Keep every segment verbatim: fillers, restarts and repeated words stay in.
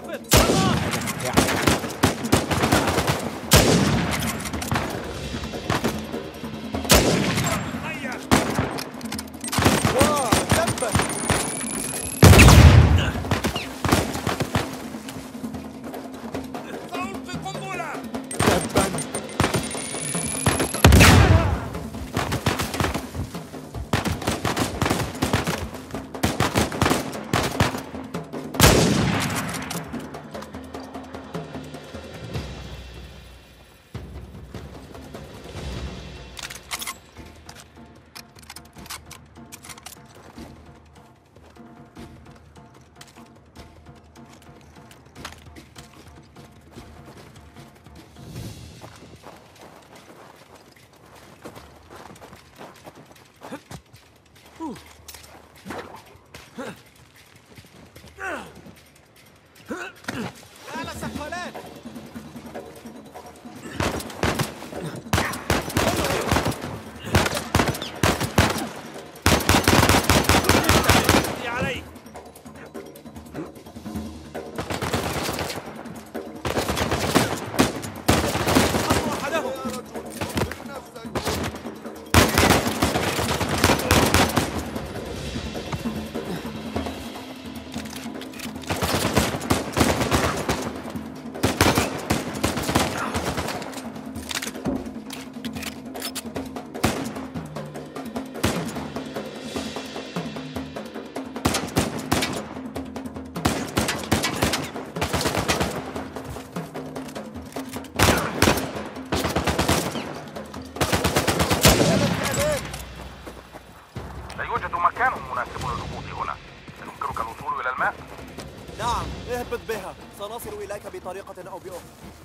سنصل إليك بطريقة أو بأخرى.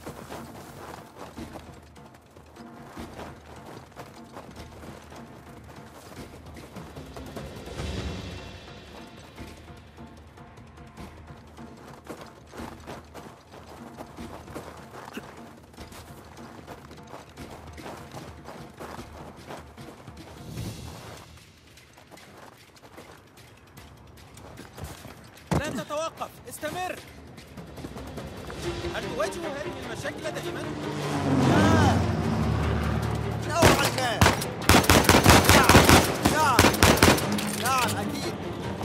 لن تتوقف، استمر. هل تواجه هذه المشاكل دائما؟ لا نوعا ما. نعم نعم نعم أكيد.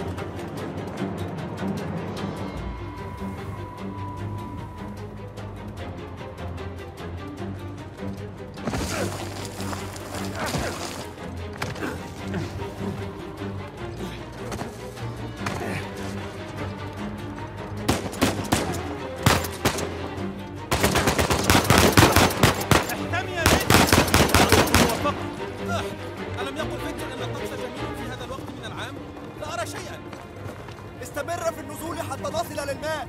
استمر في النزول حتى نصل للماء.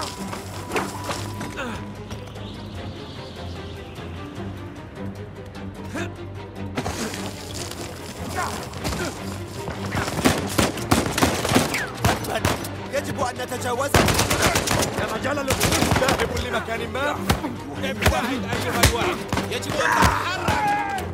يجب أن نتجاوزه. لا مجال للخروج. ذاهب لمكان ما. ابتعد أيها الواعي، يجب أن تتحرك.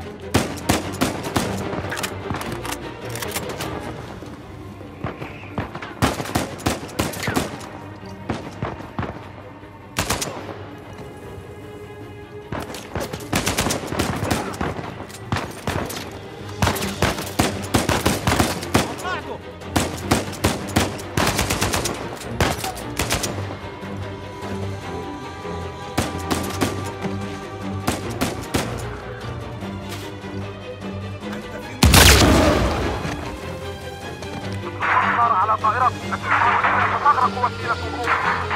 على طائرة تستغرق وسيلة الهروب.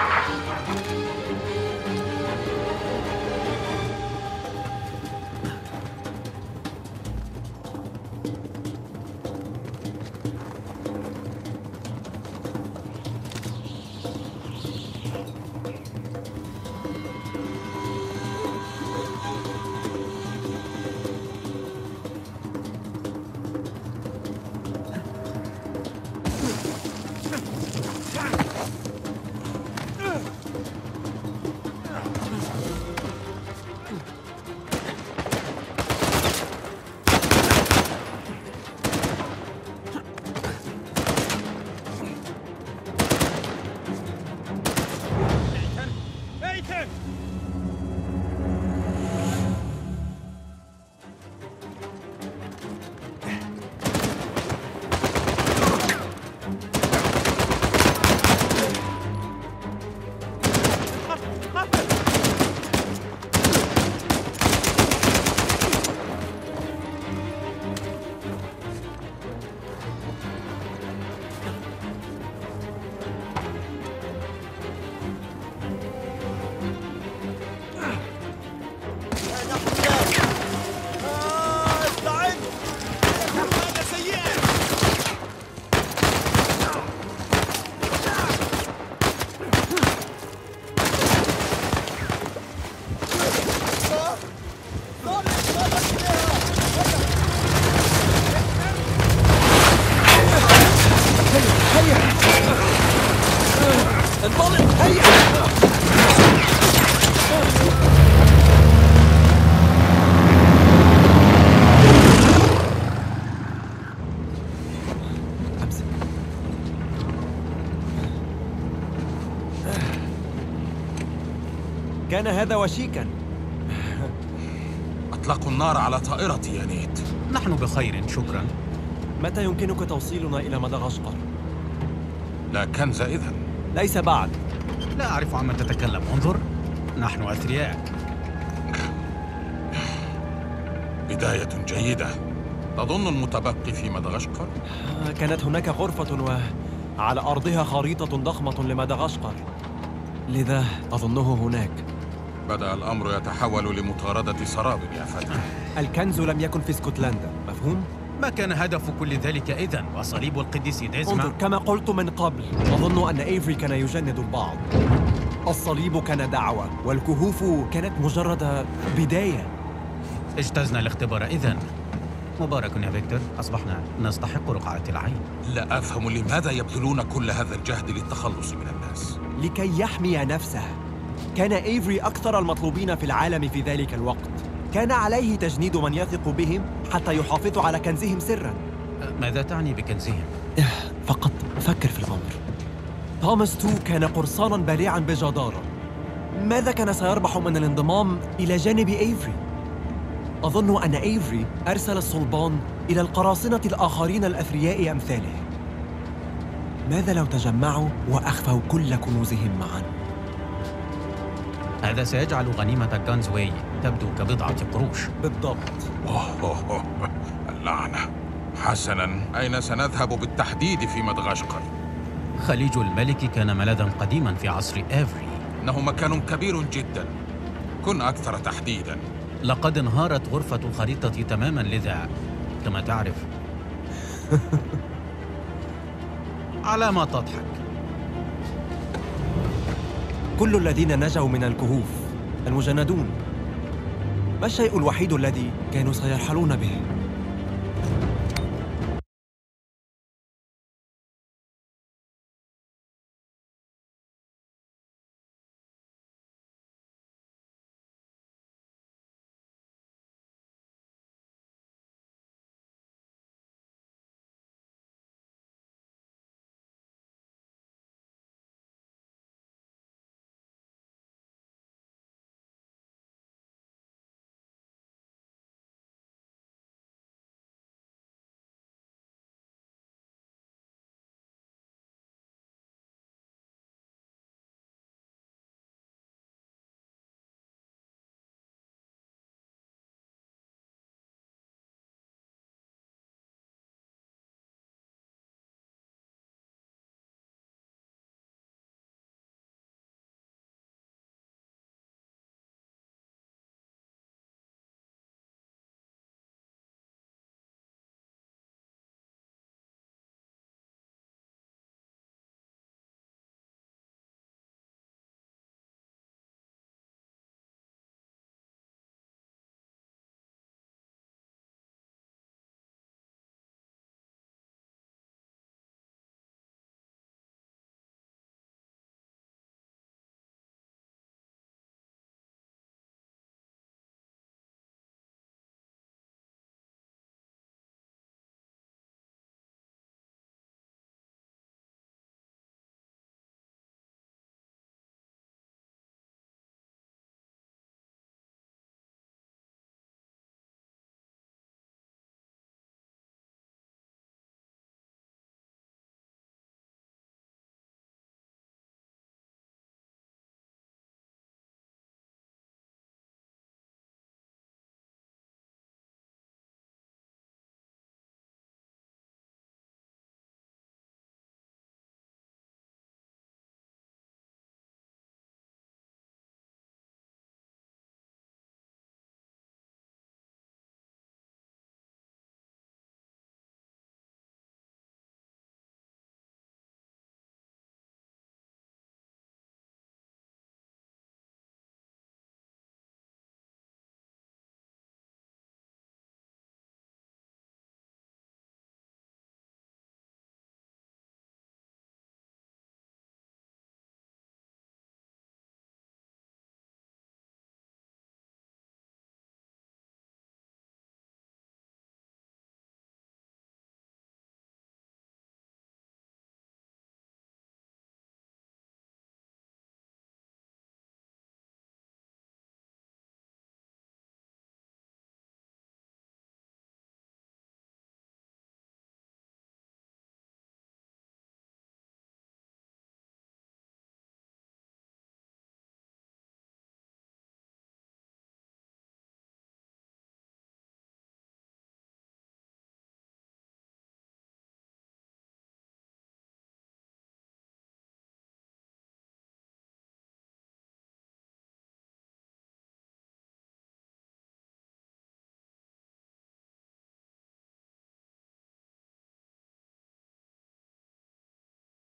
كان هذا وشيكا. أطلقوا النار على طائرتي يا نيت. نحن بخير شكرا. متى يمكنك توصيلنا إلى مدغشقر؟ لا كنز إذن. ليس بعد. لا أعرف عما تتكلم، انظر نحن أثرياء. بداية جيدة. تظن المتبقي في مدغشقر؟ كانت هناك غرفة وعلى أرضها خريطة ضخمة لمدغشقر، لذا أظنه هناك. بدأ الأمر يتحول لمطاردة سراب يا فتى. الكنز لم يكن في اسكتلندا، مفهوم؟ ما كان هدف كل ذلك إذن؟ وصليب القديس ديزما؟ انظر، كما قلت من قبل، أظن أن إيفري كان يجند البعض. الصليب كان دعوة، والكهوف كانت مجرد بداية. اجتزنا الاختبار إذن. مبارك يا فيكتور، أصبحنا نستحق رقعة العين. لا أفهم لماذا يبذلون كل هذا الجهد للتخلص من الناس. لكي يحمي نفسه. كان إيفري أكثر المطلوبين في العالم في ذلك الوقت. كان عليه تجنيد من يثق بهم حتى يحافظوا على كنزهم سراً. ماذا تعني بكنزهم؟ فقط فكر في الأمر. توماس تو كان قرصاناً بارعاً بجدارة. ماذا كان سيربح من الانضمام إلى جانب إيفري؟ أظن أن إيفري أرسل الصلبان إلى القراصنة الآخرين الأثرياء أمثاله. ماذا لو تجمعوا وأخفوا كل كنوزهم معاً؟ هذا سيجعل غنيمة غانزواي تبدو كبضعة قروش. بالضبط. أوه أوه أوه. اللعنة. حسناً، أين سنذهب بالتحديد في مدغشقر؟ خليج الملك كان ملاذاً قديماً في عصر إيفري. إنه مكان كبير جداً. كن أكثر تحديداً. لقد انهارت غرفة الخريطة تماماً، لذا كما تعرف. على ما تضحك؟ كل الذين نجوا من الكهوف المجندون. ما الشيء الوحيد الذي كانوا سيرحلون به؟